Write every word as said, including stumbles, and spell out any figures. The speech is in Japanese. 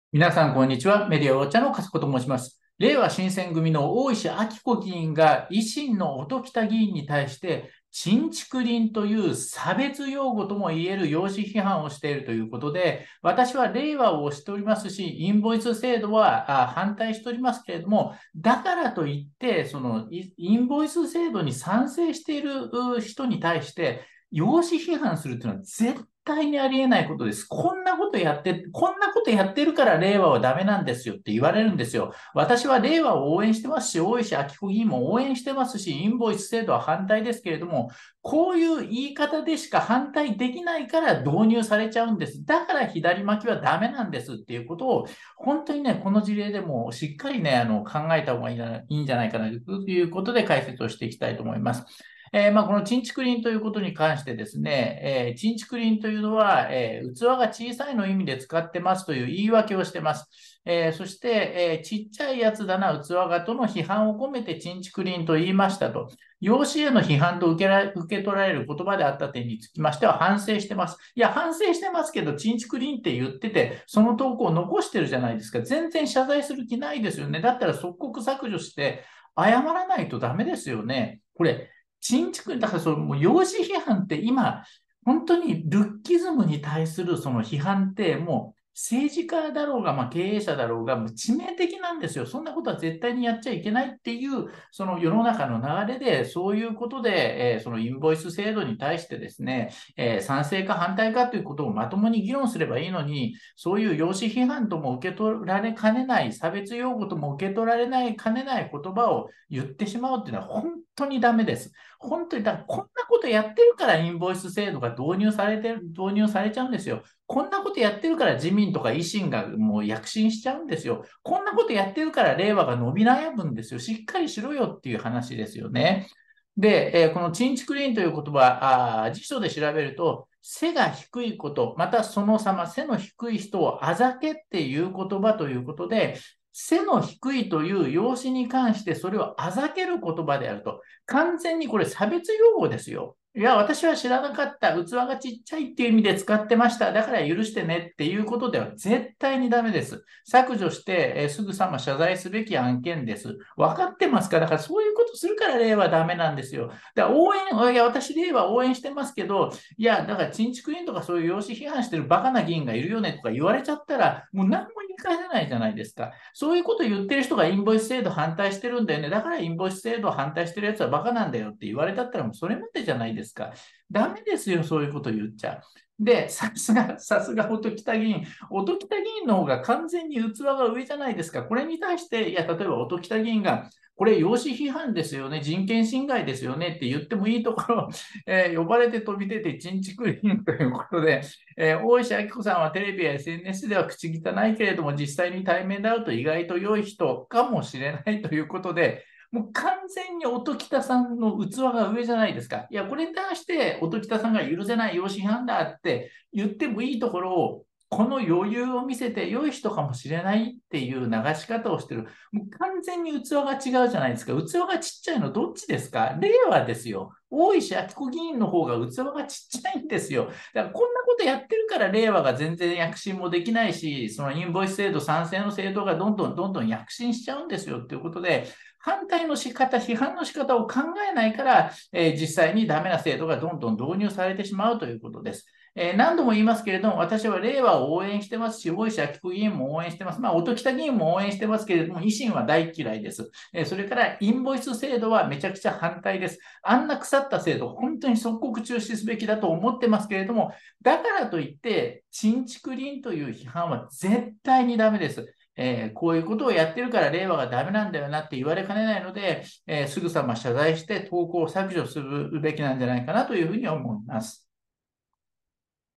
皆さん、こんにちは。メディアウォッチャーの笠子と申します。れいわ新選組の大石晃子議員が維新の音喜多議員に対して、陳竹林という差別用語ともいえる容姿批判をしているということで、私は令和を推しておりますし、インボイス制度はあ反対しておりますけれども、だからといって、そのイインボイス制度に賛成しているう人に対して、容姿批判するというのは絶対にありえないことです。こんなことやって、こんなことやってるから令和はダメなんですよって言われるんですよ。私は令和を応援してますし、大石晃子議員も応援してますし、インボイス制度は反対ですけれども、こういう言い方でしか反対できないから導入されちゃうんです。だから左巻きはダメなんですっていうことを、本当にね、この事例でもしっかりね、あの考えた方がいいないいんじゃないかなということで解説をしていきたいと思います。えーまあ、この陳竹林ということに関してですね、えー、陳竹林というのは、えー器が小さいの意味で使ってますという言い訳をしてます。えーそして、えーちっちゃいやつだな、器がとの批判を込めて陳竹林と言いましたと。養子への批判と受けられ受け取られる言葉であった点につきましては反省してます。いや、反省してますけど、陳竹林って言ってて、その投稿を残してるじゃないですか。全然謝罪する気ないですよね。だったら即刻削除して謝らないとダメですよね。これ、新築、だからそのもう幼児批判って今、本当にルッキズムに対するその批判ってもう政治家だろうが、まあ、経営者だろうが、もう致命的なんですよ。そんなことは絶対にやっちゃいけないっていう、その世の中の流れで、そういうことで、えーそのインボイス制度に対してですね、えー賛成か反対かということをまともに議論すればいいのに、そういう養子批判とも受け取られかねない、差別用語とも受け取られないかねない言葉を言ってしまうっていうのは本当にダメです。本当に、だからこんなことやってるからインボイス制度が導入されてる、導入されちゃうんですよ。こんなことやってるから自民とか維新がもう躍進しちゃうんですよ。こんなことやってるから令和が伸び悩むんですよ。しっかりしろよっていう話ですよね。で、えーこのチンチクリーンという言葉、あー辞書で調べると、背が低いこと、またその様、背の低い人をあざけっていう言葉ということで、背の低いという容姿に関してそれをあざける言葉であると。完全にこれ差別用語ですよ。いや、私は知らなかった。器がちっちゃいっていう意味で使ってました。だから許してねっていうことでは絶対にダメです。削除して、えーすぐさま謝罪すべき案件です。分かってますか？だからそういうことするから令和ダメなんですよ。だから応援、いや、私令和応援してますけど、いや、だからチンチクリンとかそういう養子批判してるバカな議員がいるよねとか言われちゃったら、もう何も言い返せないじゃないですか。そういうこと言ってる人がインボイス制度反対してるんだよね。だからインボイス制度反対してるやつはバカなんだよって言われたったらもうそれまでじゃないですか。ダメですよ、そういうこと言っちゃ。で、さすが、さすが音喜多議員。音喜多議員の方が完全に器が上じゃないですか。これに対して、いや、例えば音喜多議員が、これ、養子批判ですよね、人権侵害ですよねって言ってもいいところ、えー呼ばれて飛び出て、ちんちくりんということで、えー大石晃子さんはテレビや エスエヌエス では口汚いけれども、実際に対面で会うと意外と良い人かもしれないということで、もう完全に音喜多さんの器が上じゃないですか。いや、これに対して音喜多さんが許せない養子批判だって言ってもいいところを、この余裕を見せて良い人かもしれないっていう流し方をしてる。もう完全に器が違うじゃないですか。器がちっちゃいのどっちですか？令和ですよ。大石晃子議員の方が器がちっちゃいんですよ。だからこんなことやってるから令和が全然躍進もできないし、そのインボイス制度賛成の制度がどんどんどんどん躍進しちゃうんですよっていうことで、反対の仕方、批判の仕方を考えないから、えー実際にダメな制度がどんどん導入されてしまうということです。えー何度も言いますけれども、私は令和を応援してますし、大石晃子議員も応援してます。まあ、音喜多議員も応援してますけれども、維新は大嫌いです。えーそれから、インボイス制度はめちゃくちゃ反対です。あんな腐った制度、本当に即刻中止すべきだと思ってますけれども、だからといって、新築林という批判は絶対にダメです。えーこういうことをやってるから令和がダメなんだよなって言われかねないので、えーすぐさま謝罪して投稿を削除するべきなんじゃないかなというふうに思います。